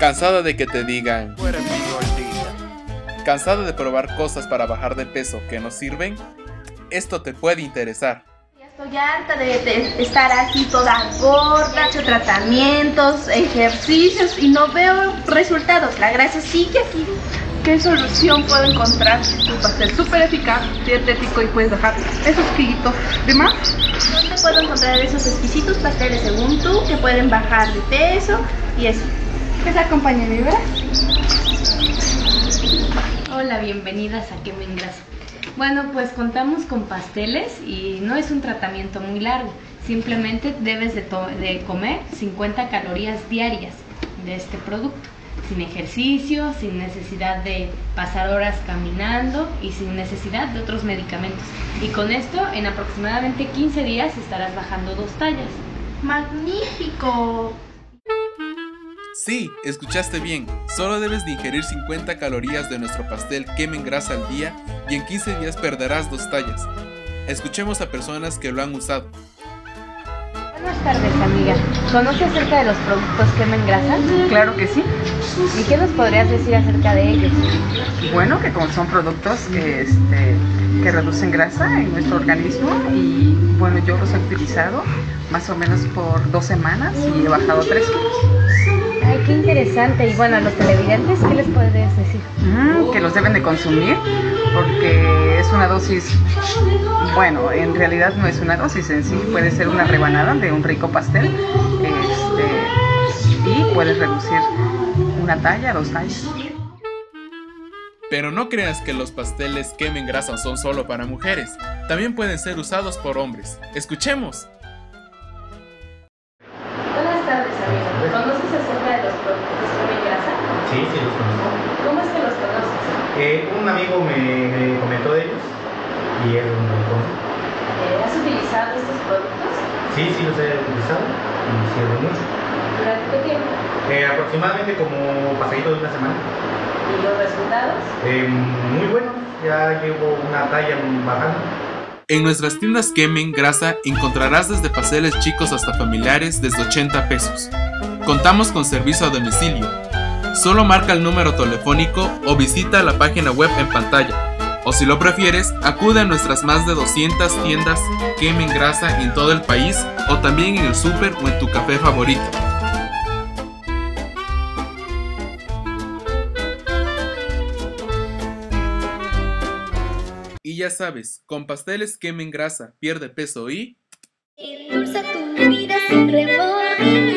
¿Cansada de que te digan? ¿Cansada de probar cosas para bajar de peso que no sirven? Esto te puede interesar. Ya estoy harta de estar así toda gorda, he hecho tratamientos, ejercicios y no veo resultados. La grasa sigue así. ¿Qué solución puedo encontrar? Un pastel súper eficaz, dietético y puedes dejar esos kilitos de más. ¿Dónde puedo encontrar esos exquisitos pasteles según tú que pueden bajar de peso y eso? Que se acompañe mi bebé. Hola, bienvenidas a Quema en Grasa. Bueno, pues contamos con pasteles y no es un tratamiento muy largo. Simplemente debes de comer 50 calorías diarias de este producto. Sin ejercicio, sin necesidad de pasar horas caminando y sin necesidad de otros medicamentos. Y con esto, en aproximadamente 15 días estarás bajando 2 tallas. ¡Magnífico! Sí, escuchaste bien. Solo debes de ingerir 50 calorías de nuestro pastel Quema en Grasa al día y en 15 días perderás 2 tallas. Escuchemos a personas que lo han usado. Buenas tardes, amiga. ¿Conoce acerca de los productos Quema en Grasa? Claro que sí. ¿Y qué nos podrías decir acerca de ellos? Bueno, que como son productos que reducen grasa en nuestro organismo y bueno, yo los he utilizado más o menos por 2 semanas y he bajado 3 kilos. Ay, qué interesante. Y bueno, a los televidentes, ¿qué les podrías decir? Que los deben de consumir porque es una dosis, bueno, en realidad no es una dosis en sí, puede ser una rebanada de un rico pastel y puedes reducir 1 talla, 2 tallas. Pero no creas que los pasteles Quema en Grasa son solo para mujeres, también pueden ser usados por hombres. ¡Escuchemos! Buenas tardes, amigo. ¿Conoces acerca de los productos Quema en Grasa? Sí, los conozco. ¿Cómo es que los conoces? Un amigo me comentó de ellos y él me lo conoce. ¿Has utilizado estos productos? Sí, los he utilizado y sirve mucho. ¿Durante qué tiempo? Aproximadamente como pasadito de 1 semana. ¿Y los resultados? Muy buenos, ya llevo 1 talla bajando. En nuestras tiendas Quema en Grasa encontrarás desde pasteles chicos hasta familiares desde 80 pesos. Contamos con servicio a domicilio. Solo marca el número telefónico o visita la página web en pantalla. O si lo prefieres, acude a nuestras más de 200 tiendas Quema en Grasa en todo el país o también en el súper o en tu café favorito. Y ya sabes, con pasteles Quema en Grasa pierde peso y... endulza tu vida sin remordimiento.